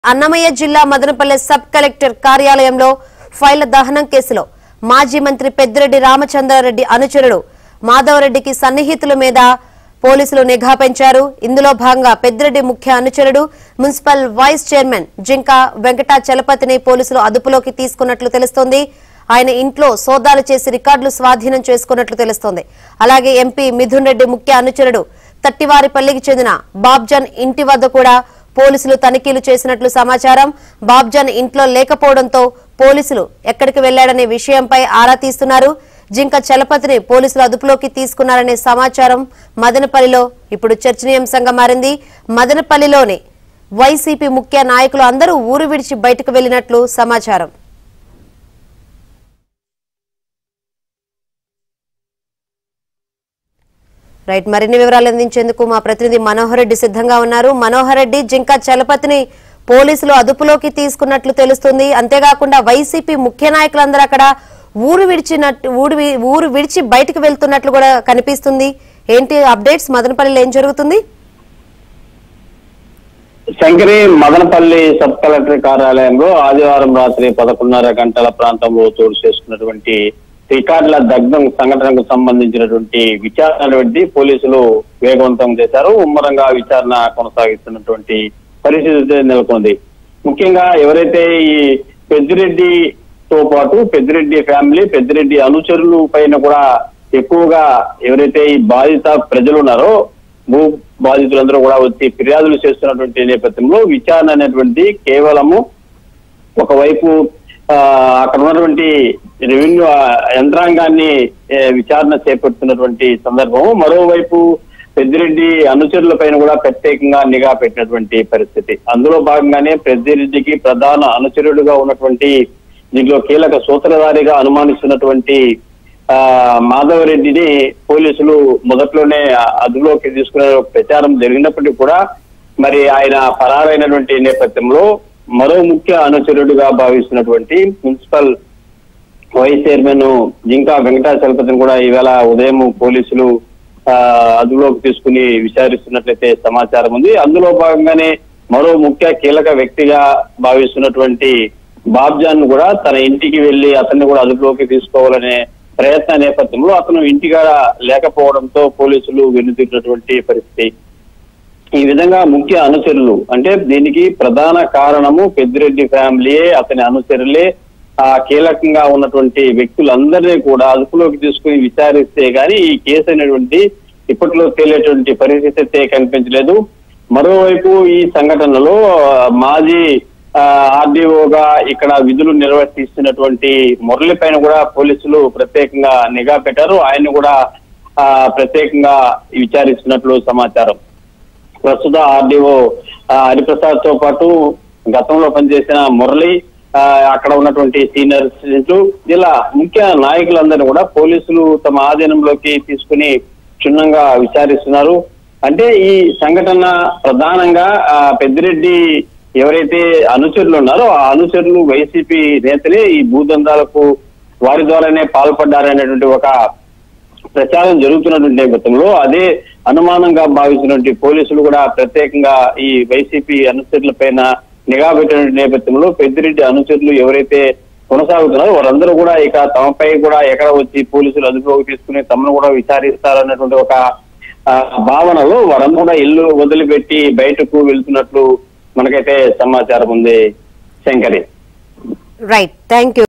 అన్నమయ్య జిల్లా Madanapalle sub collector కార్యాలయంలో ఫైళ్ల దహనం కేసులో మాజీ మంత్రి పెద్దిరెడ్డి రామచంద్రారెడ్డి అనుచరుడు మాధవరెడ్డికి సన్నిహితుల మీద పోలీసులు నిఘా పెంచారు. ఇందులో భాగంగా పెద్దిరెడ్డి ముఖ్య అనుచరుడు మున్సిపల్ వైస్ చైర్మన్ జింకా వెంకటాచలపతిని పోలీసులు అదుపులోకి తీసుకున్నట్లు తెలుస్తోంది. ఆయన ఇంట్లో సోదాలు చేసి రికార్డులు స్వాధీనం చేసుకున్నట్లు తెలుస్తోంది. అలాగే ఎంపీ మిథున్ రెడ్డి ముఖ్య అనుచరుడు తట్టివారిపల్లికి చెందిన బాబ్జాన్ ఇంటి వద్ద కూడా పోలీసులు తనిఖీలు చేసినట్లు సమాచారం. బాబ్జాన్ ఇంట్లో లేకపోవడంతో పోలీసులు ఎక్కడికి వెళ్లాడనే విషయంపై ఆరా తీస్తున్నారు. జింక చలపతిని పోలీసులు అదుపులోకి తీసుకున్నారనే సమాచారం మదనపల్లిలో ఇప్పుడు చర్చనీయాంశంగా మారింది. మదనపల్లిలోని వైసీపీ ముఖ్య నాయకులు అందరూ ఊరు విడిచి బయటకు వెళ్లినట్లు సమాచారం. రైట్, మరిన్ని వివరాలు అందించేందుకు మా ప్రతినిధి మనోహర్ రెడ్డి సిద్ధంగా ఉన్నారు. మనోహర్ రెడ్డి, జింకా చలపతిని పోలీసులు అదుపులోకి తీసుకున్నట్లు తెలుస్తుంది. అంతేకాకుండా వైసీపీ ముఖ్య నాయకులందరూ అక్కడ ఊరు విడిచి బయటకు వెళ్తున్నట్లు కూడా కనిపిస్తుంది. ఏంటి అప్డేట్స్? మదనపల్లిలో ఏం జరుగుతుంది? శంకరి, మదనపల్లి సబ్ కలెక్టర్ కార్యాలయంలో ఆదివారం రాత్రి 11:30 గంటల ప్రాంతంలో చోటు చేసుకున్నటువంటి రికార్డుల దగ్ధం సంఘటనకు సంబంధించినటువంటి విచారణ పోలీసులు వేగవంతం చేశారు. ముమ్మరంగా విచారణ కొనసాగిస్తున్నటువంటి పరిస్థితి నెలకొంది. ముఖ్యంగా ఎవరైతే ఈ పెద్దిరెడ్డితో పాటు పెద్దిరెడ్డి ఫ్యామిలీ, పెద్దిరెడ్డి అనుచరులు పైన కూడా ఎక్కువగా ఎవరైతే ఈ బాధిత ప్రజలు ఉన్నారో, భూ బాధితులందరూ కూడా వచ్చి ఫిర్యాదులు చేస్తున్నటువంటి నేపథ్యంలో విచారణ అనేటువంటి కేవలము ఒకవైపు అక్కడ ఉన్నటువంటి రెవెన్యూ యంత్రాంగాన్ని విచారణ చేపడుతున్నటువంటి సందర్భం, మరోవైపు పెద్దిరెడ్డి అనుచరుల పైన కూడా ప్రత్యేకంగా నిఘా పెట్టినటువంటి పరిస్థితి. అందులో భాగంగానే పెద్దిరెడ్డికి ప్రధాన అనుచరుడుగా ఉన్నటువంటి, దీంట్లో కీలక సూత్రధారిగా అనుమానిస్తున్నటువంటి మాధవరెడ్డిని పోలీసులు మొదట్లోనే అదుపులోకి తీసుకునే ప్రచారం జరిగినప్పటికీ కూడా మరి ఆయన పరారైనటువంటి నేపథ్యంలో మరో ముఖ్య అనుచరుడిగా భావిస్తున్నటువంటి మున్సిపల్ వైస్ చైర్మన్ జింకా వెంకటాచలపతిని కూడా ఈవేళ ఉదయం పోలీసులు అదుపులోకి తీసుకుని విచారిస్తున్నట్లయితే సమాచారం ఉంది. అందులో భాగంగానే మరో ముఖ్య కీలక వ్యక్తిగా భావిస్తున్నటువంటి బాబ్జాన్ కూడా తన ఇంటికి వెళ్లి అతన్ని కూడా అదుపులోకి తీసుకోవాలనే ప్రయత్న నేపథ్యంలో అతను ఇంటిగా లేకపోవడంతో పోలీసులు వెనుతిరిగినటువంటి పరిస్థితి. ఈ విధంగా ముఖ్య అనుచరులు, అంటే దీనికి ప్రధాన కారణము పెద్దిరెడ్డి ఫ్యామిలీయే, అతని అనుచరులే, కీలకంగా ఉన్నటువంటి వ్యక్తులందరినీ కూడా అదుపులోకి తీసుకుని విచారిస్తే గానీ ఈ కేసు అనేటువంటి ఇప్పట్లో తేలేటువంటి పరిస్థితి కనిపించలేదు. మరోవైపు ఈ సంఘటనలో మాజీ ఆర్డీఓగా ఇక్కడ విధులు నిర్వర్తిస్తున్నటువంటి మురళి పైన కూడా పోలీసులు ప్రత్యేకంగా నిఘా పెట్టారు. ఆయన్ని కూడా ప్రత్యేకంగా విచారిస్తున్నట్లు సమాచారం. ప్రస్తుత ఆర్డీఓ హరిప్రసాద్ తో పాటు గతంలో పనిచేసిన మురళి, అక్కడ ఉన్నటువంటి సీనియర్స్, ఇలా ముఖ్య నాయకులందరినీ కూడా పోలీసులు తమ ఆధీనంలోకి తీసుకుని క్షుణ్ణంగా విచారిస్తున్నారు. అంటే ఈ సంఘటన ప్రధానంగా పెద్దిరెడ్డి ఎవరైతే అనుచరులు ఉన్నారో ఆ అనుచరులు వైసీపీ నేతలే ఈ భూదందాలకు వారి ద్వారానే పాల్పడ్డారనేటువంటి ఒక ప్రచారం జరుగుతున్నటువంటి నేపథ్యంలో అదే అనుమానంగా భావించినటువంటి పోలీసులు కూడా ప్రత్యేకంగా ఈ వైసీపీ అనుచరుల పైన నిఘా పెట్టిన నేపథ్యంలో పెద్దిరెడ్డి అనుచరులు ఎవరైతే కొనసాగుతున్నారో వారందరూ కూడా ఇక తమపై కూడా ఎక్కడ వచ్చి పోలీసులు అదుపులోకి తీసుకుని తమను కూడా విచారిస్తారన్నటువంటి ఒక భావనలో వారందరూ కూడా ఇల్లు వదిలిపెట్టి బయటకు వెళ్తున్నట్లు మనకైతే సమాచారం ఉంది. Shankari, right, thank you.